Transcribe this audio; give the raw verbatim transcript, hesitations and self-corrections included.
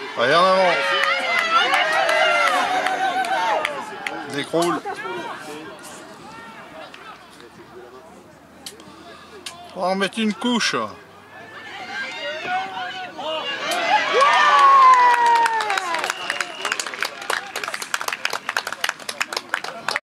Allez, en avant. Décroule. On va en mettre une couche.